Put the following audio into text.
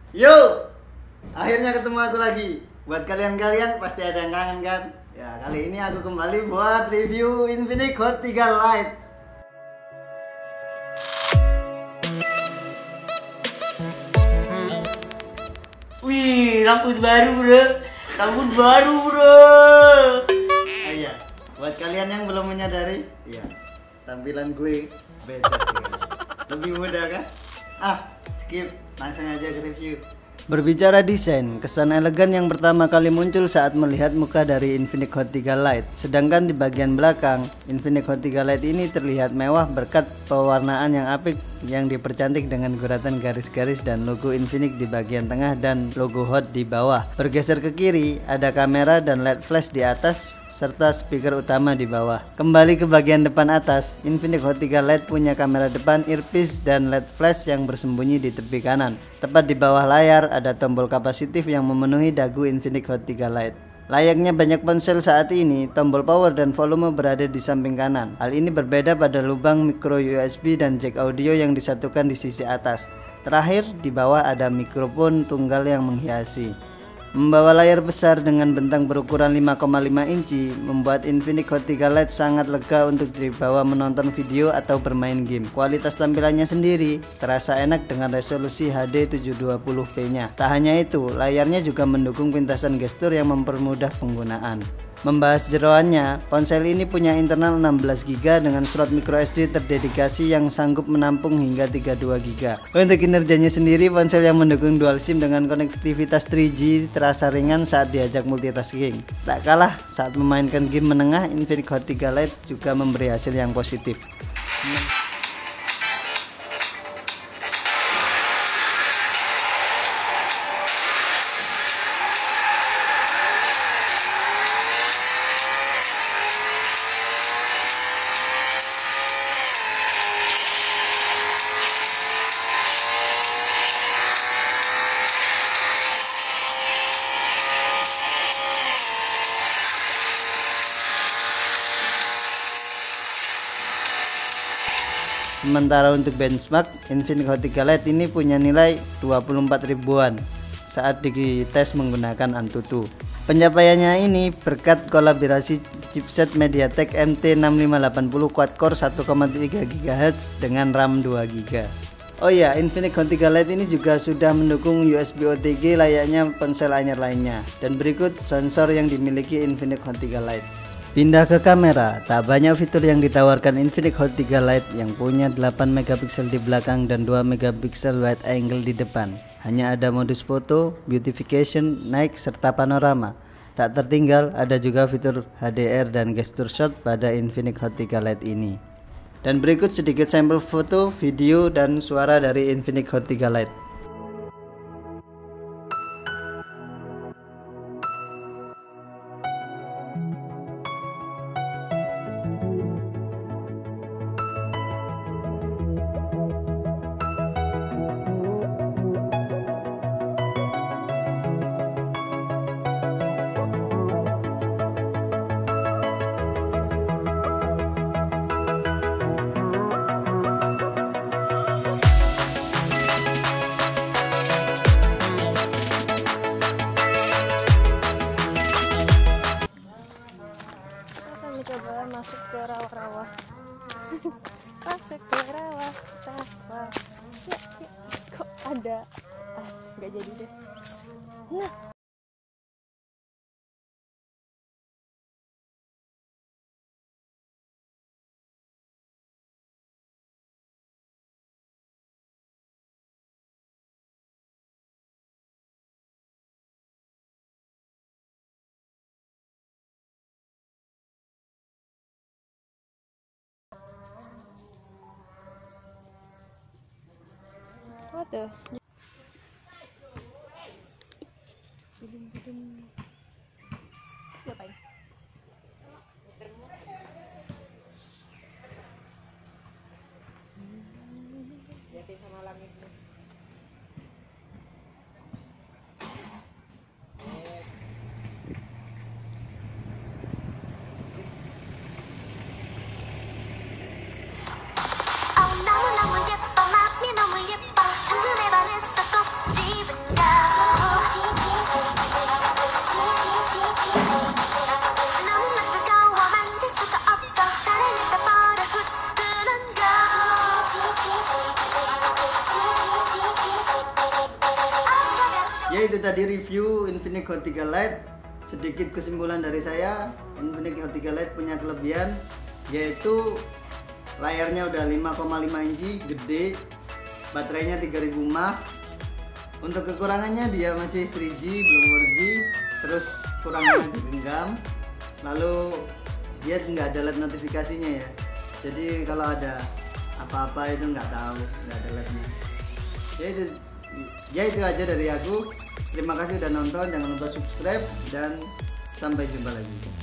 Yo, akhirnya ketemu aku lagi. Buat kalian-kalian pasti ada yang kangen kan? Ya, kali ini aku kembali buat review Infinix Hot 3 Lite. Wih, rambut baru bro. Rambut baru bro. Ah, iya, buat kalian yang belum menyadari, ya tampilan gue beda sih. Lebih mudah kan? Skip, langsung aja ke review. Berbicara desain, kesan elegan yang pertama kali muncul saat melihat muka dari Infinix Hot 3 Lite. Sedangkan di bagian belakang, Infinix Hot 3 Lite ini terlihat mewah berkat pewarnaan yang apik yang dipercantik dengan guratan garis-garis dan logo Infinix di bagian tengah dan logo Hot di bawah. Bergeser ke kiri, ada kamera dan LED flash di atas serta speaker utama di bawah. Kembali ke bagian depan atas, Infinix Hot 3 Lite punya kamera depan, earpiece, dan LED flash yang bersembunyi di tepi kanan. Tepat di bawah layar ada tombol kapasitif yang memenuhi dagu Infinix Hot 3 Lite. Layaknya banyak ponsel saat ini, tombol power dan volume berada di samping kanan. Hal ini berbeda pada lubang micro USB dan jack audio yang disatukan di sisi atas. Terakhir, di bawah ada mikrofon tunggal yang menghiasi. Membawa layar besar dengan bentang berukuran 5,5 inci membuat Infinix Hot 3 Lite sangat lega untuk dibawa menonton video atau bermain game. Kualitas tampilannya sendiri terasa enak dengan resolusi HD 720p-nya. Tak hanya itu, layarnya juga mendukung pintasan gestur yang mempermudah penggunaan. Membahas jeroannya, ponsel ini punya internal 16GB dengan slot microSD terdedikasi yang sanggup menampung hingga 32GB. Untuk kinerjanya sendiri, ponsel yang mendukung dual SIM dengan konektivitas 3G terasa ringan saat diajak multitasking. Tak kalah saat memainkan game menengah, Infinix Hot 3 Lite juga memberi hasil yang positif. Sementara untuk benchmark, Infinix Hot 3 Lite ini punya nilai 24 ribuan saat dites menggunakan Antutu. Pencapaiannya ini berkat kolaborasi chipset MediaTek MT6580 quad-core 1,3 GHz dengan RAM 2GB. Oh ya, Infinix Hot 3 Lite ini juga sudah mendukung USB OTG layaknya ponsel anyar lainnya. Dan berikut sensor yang dimiliki Infinix Hot 3 Lite. Pindah ke kamera, tak banyak fitur yang ditawarkan Infinix Hot 3 Lite yang punya 8 megapiksel di belakang dan 2 megapiksel wide angle di depan. Hanya ada modus foto, beautification, night, serta panorama. Tak tertinggal ada juga fitur HDR dan gesture shot pada Infinix Hot 3 Lite ini. Dan berikut sedikit sampel foto, video, dan suara dari Infinix Hot 3 Lite. Coba masuk ke rawa-rawa. Masuk ke rawa-rawa. Ya, kok ada nggak jadi deh. Nah, what tuh? Ngapain? Liatin sama langit. 너무너무 예뻐 맘이 너무 예뻐 잠금해봐 내 Ya itu tadi review Infinix Hot 3 Lite. Sedikit kesimpulan dari saya, Infinix Hot 3 Lite punya kelebihan yaitu layarnya udah 5,5 inci, gede, baterainya 3000 mAh. Untuk kekurangannya dia masih 3G belum 4G, terus kurangnya digenggam, lalu dia nggak ada LED notifikasinya ya, jadi kalau ada apa-apa itu nggak tahu, nggak ada LED-nya. Ya itu aja dari aku. Terima kasih udah nonton, jangan lupa subscribe dan sampai jumpa lagi.